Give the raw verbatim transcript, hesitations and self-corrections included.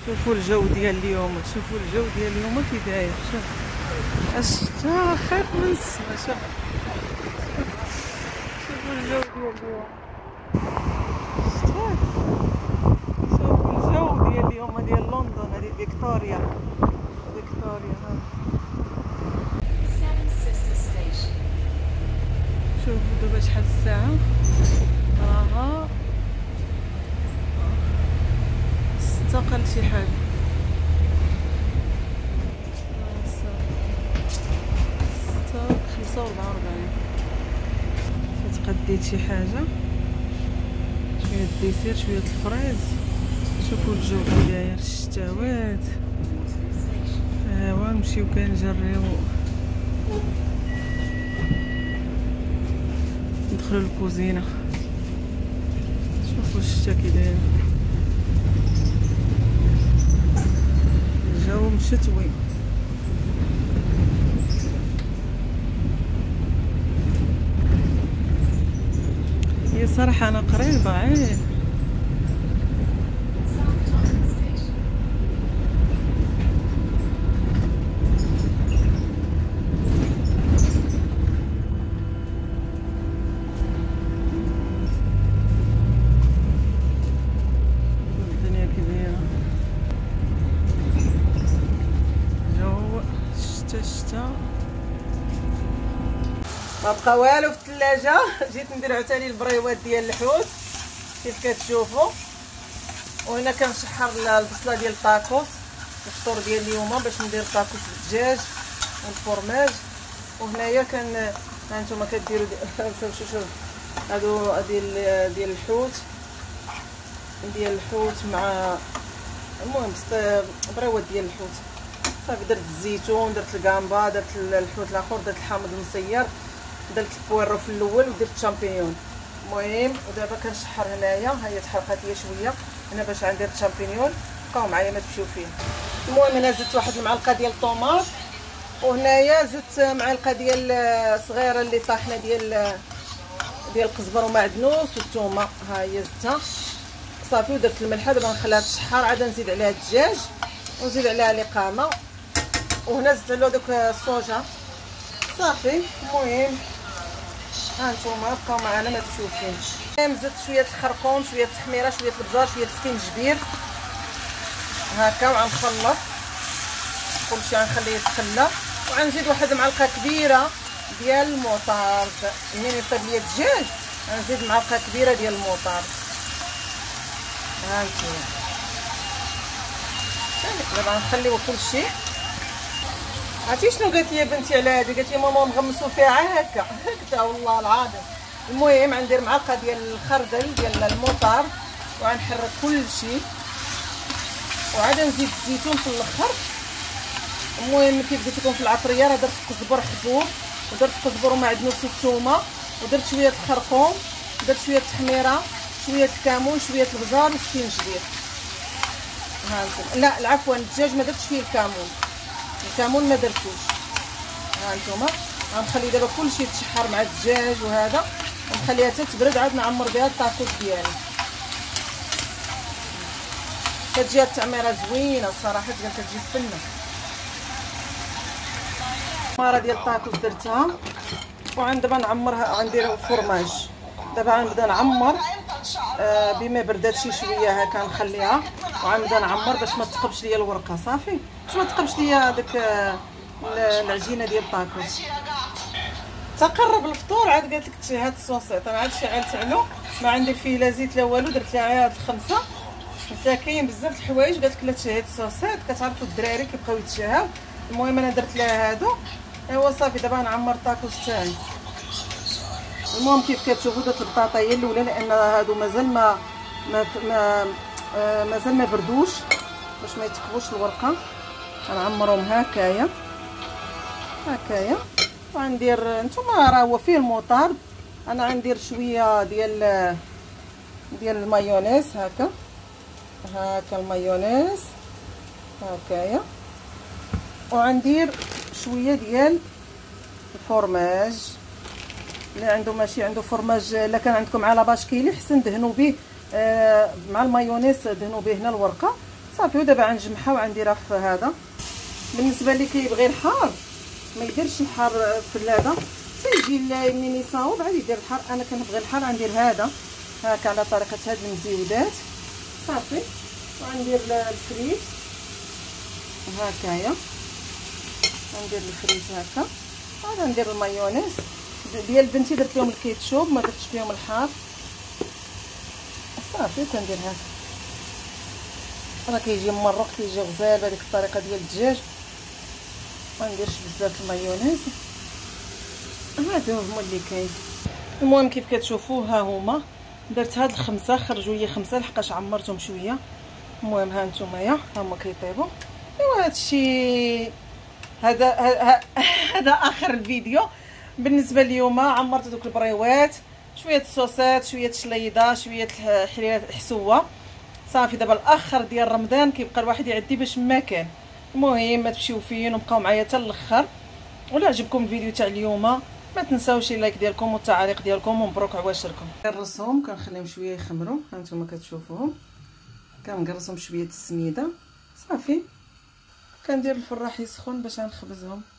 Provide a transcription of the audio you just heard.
شوفوا الجو ديال اليوم، شوفوا الجو ديال اليوم كي داير. شوف الشتا خير من السما. شوف شوفوا الجو ديال اليوم. شوف شوفوا الجو ديال اليوم ديال لندن. هذه فيكتوريا، فيكتوريا. ها شوفوا دابا شحال الساعة. راها ستة قل شي حاجة. ستة خمسة وربعة وربعين. تقديت شي حاجة، شوية ديسير، شوية الفريز. شوفوا الجو كي داير، الشتاوات. ايوا نمشيو كنجريو ندخلو للكوزينة. شوفوا الشتا كي داير، الجو مشتوي. هي صراحة انا قريبة عيه. ما بقى والو في الثلاجه. جيت ندير عاوتاني البريوات ديال الحوت كيف كتشوفوا. وهنا كنشحر البصله ديال الطاكوس الفطور ديال اليوم باش ندير طاكوس بالدجاج والفرماج. وهنايا كان هانتوما كديروا شوف شوف هادو ديال ديال الحوت ديال الحوت مع المهم بريوات ديال الحوت. صافي درت الزيتون، درت الكامبا، درت الحوت الاخر، درت الحامض المسير، درت البويرو في الاول ودرت الشامبينيون. المهم ودابا كنشحر هنايا. ها هي تحرقات ليا شويه هنا باش غندير الشامبينيون. بقاو معايا ما تمشيو فيه. المهم انا زدت واحد المعلقه ديال الطوماط، وهنايا زدت معلقه ديال صغيره اللي طاحنه ديال ديال القزبر ومعدنوس والثومه. ها هي زدتها صافي. ودرت الملحه. دابا نخليها تشحر عاد نزيد عليها الدجاج ونزيد عليها الاقامه. وهنا زدت له دوك الصوجا صافي. المهم ها نتوما بقاو معنا ما تشوفوش. المهم زدت شويه الخرقوم، شويه التحميره، شويه البزار، شويه السكينجبير هكا. وغنخلط كلشي غنخليه يتخلى. وغنزيد واحد المعلقه كبيره ديال الموطارد. منين يطيب ليا الدجاج غنزيد معلقه كبيره ديال الموطارد. ها نتوما دابا غنخليو كلشي. عرفتي شنو قالت لي بنتي على هادي؟ قالت لي ماما نغمسوا فيها هكا. قلت والله العظيم. المهم غندير معلقه ديال الخردل ديال الموطار وغنحرك كلشي وعاد نزيد الزيتون في الاخر. المهم كيف قلت لكم في العطريه راه درت قزبر حبوب ودرت قزبر ومعدنوس والثومه ودرت شويه الخرقوم، درت شويه التحميره، شويه الكمون، شويه البزار والسكينجبير. ها انتم لا عفوا الدجاج ما درتش فيه الكمون، الكمون ما درتوش. ها انتم غنخلي دابا كلشي يتشحر مع الدجاج وهذا ونخليها حتى تبرد عاد نعمر بها الطاكوس ديالي. كتجي التعميره زوينه الصراحه، كتجي فنه. المره ديال الطاكوس درتها وعند دابا نعمرها غندير الفرماج. دابا غنبدا نعمر آه بما بردات شي شويه هكا نخليها وغنبدا نعمر باش ما تقبش ليا الورقه. صافي باش ما تقبش ليا داك آه العجينه ديال الطاكوس. تقرب الفطور عاد قالت لك هاد الصوصيط انا عاد شعلت علو ما عندي فيه لا زيت لا والو. درت لها هاد الخمسه. قلت كاين بزاف الحوايج قالت لك لا تشهي الصوصيط. كتعرفوا الدراري كيبقاو يتشهاو. المهم انا درت لها هادو. ايوا صافي دابا نعمر الطاكوس تاعي. المهم كيف كتشوفوا درت البطاطا هي الاولى لان هادو مازال ما ما ما آه مازال ما بردوش باش ما يتقبوش الورقه. غنعمرهم هكايا هكايا. وغندير نتوما راه هو فيه الموطارد. انا غندير شويه ديال ديال المايونيز هكا هكا المايونيز هكايا. وغندير شويه ديال الفرماج. اللي عنده ماشي عنده فرماج الا كان عندكم على باشكيلي حسن دهنوا به آه مع المايونيز دهنوا به هنا الورقه صافي. ودابا غنجمعها وغنديرها في هذا. بالنسبه اللي كيبغي الحار ما يديرش الحار في هذا، تيجي منين يصاوب عاد يدير الحار. انا كنبغي الحار غندير هذا هكا على طريقه هاد المزيودات صافي. وغندير الفريت هكايا، غندير الفريت هكا. وغندير المايونيز ديال بنتي، درت لهم الكيتشوب ما درتش فيهم الحار صافي. كندير هكا راه كيجي ممرق كيجي غزال بهذيك الطريقه ديال الدجاج. ما نديرش بزاف المايونيز، هادو هما اللي كاين. المهم كيف كتشوفوا ها هما درت هاد الخمسه، خرجوا لي خمسه لحقاش عمرتهم شويه. المهم ها نتوما ها هما كيطيبوا. ايوا هادشي هذا هذا اخر الفيديو بالنسبه اليوم. عمرت دوك البريوات، شويه الصوصات، شويه الشليضه، شويه الحليات حسوه صافي. دابا الاخر ديال رمضان كيبقى الواحد يعدي باش ما كان. المهم ما تمشيو فين وبقاو معايا حتى الاخر. ولا عجبكم الفيديو تاع اليوم ما تنساوش اللايك ديالكم والتعاليق ديالكم، ومبروك عواشركم. كنقرصهم كنخليهم شويه يخمروا، ها نتوما كتشوفوهم كنقرصهم شويه السميده صافي. كندير الفراح يسخن باش غنخبزهم.